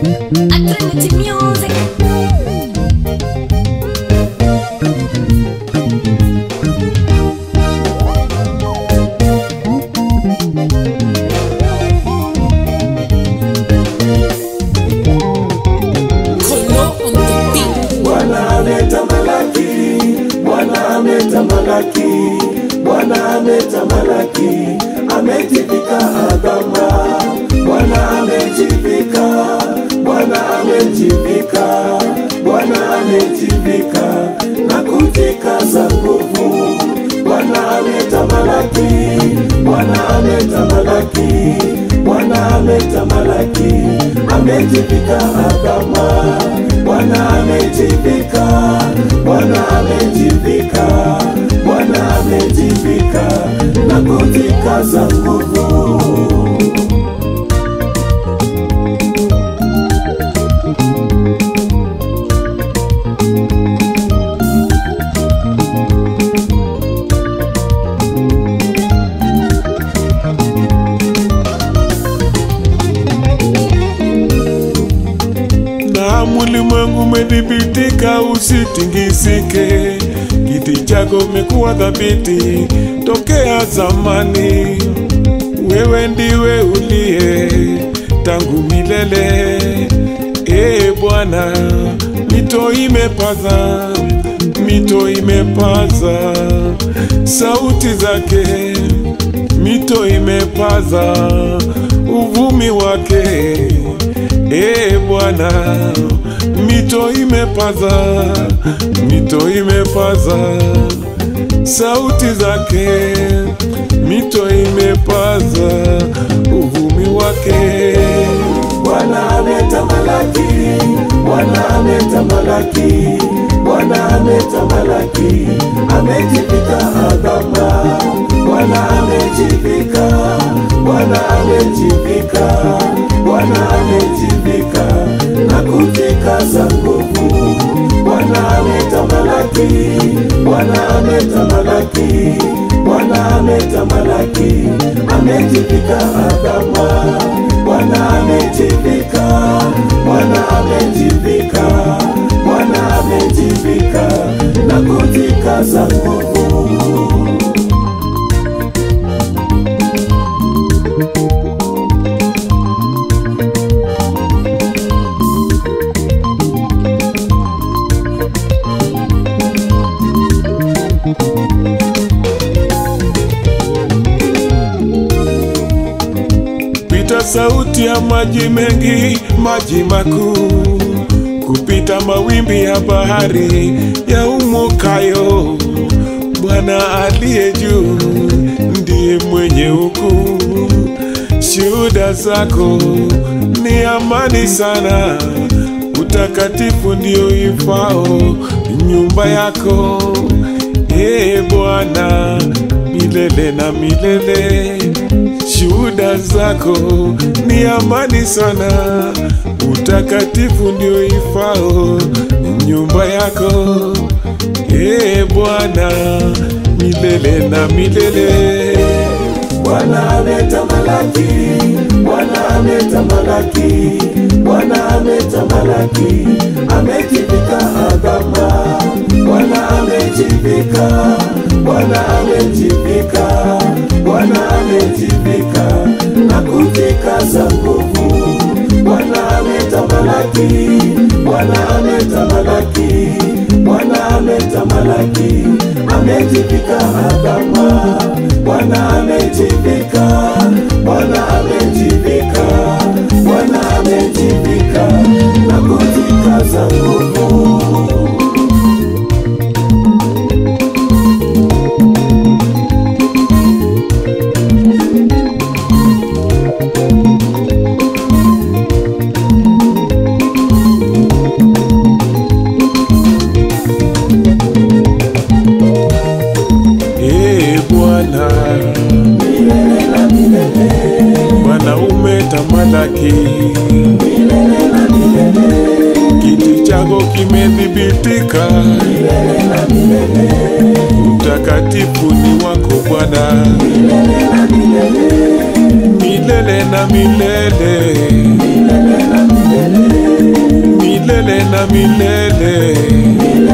Trinity Music. Bwana ametamalaki, Bwana ametamalaki, Bwana ametamalaki, amejivika adama. Bwana amejivika, Bwana amejivika, Bwana amejivika na kujikaza nguvu. Bwana ametamalaki, Bwana ametamalaki, Bwana ametamalaki, amejivika adama. Bwana amejivika, Bwana amejivika, Bwana amejivika na kujikaza nguvu. Ulimwengu umedhibitika, usitingisike. Kiti chako umekuwa thabiti tokea zamani. Wewe ndiwe uliye tangu milele. Bwana, mito imepaza, mito imepaza sauti zake, mito imepaza uvumi wake. Bwana, mito imepaza, mito imepaza sauti zake, mito imepaza uvumi wake. Bwana ametamalaki, Bwana ametamalaki, Bwana ametamalaki, amejivika adama. Bwana amejivika, Bwana amejivika, Bwana amejivika na kujikaza nguvu. Bwana ametamalaki, Bwana ametamalaki, Bwana ametamalaki, amejivika adama. Bwana amejivika, Bwana amejivika, Bwana amejivika na kujikaza nguvu. Pita sauti ya maji mengi, maji makuu, kupita mawimbi ya bahari ya umukayo. Bwana aliye juu ndiye mwenye ukuu. Shuhuda zako ni amani sana, utakatifu ndio ifao nyumba yako. Bwana, milele na milele. Shuhuda zako ni amani sana, utakatifu ndio ifao nyumba yako. Bwana, milele na milele. Bwana ametamalaki, Bwana ametamalaki, Bwana ametamalaki, amejivika adama. Bwana amejivika, Bwana amejivika, Bwana amejivika na kujikaza nguvu. Bwana ametamalaki, Bwana ametamalaki, Bwana ametamalaki, amejivika adama. Bwana amejivika, Bwana amejivika, Bwana amejivika na kujikaza nguvu. Bwana, Milele na milele. Bwana umetamalaki, Milele na milele. kiti chako kimedhibitika, Milele na milele. utakatifu ni wako Bwana, Milele na milele. milele na milele. Milele na milele. milele na milele.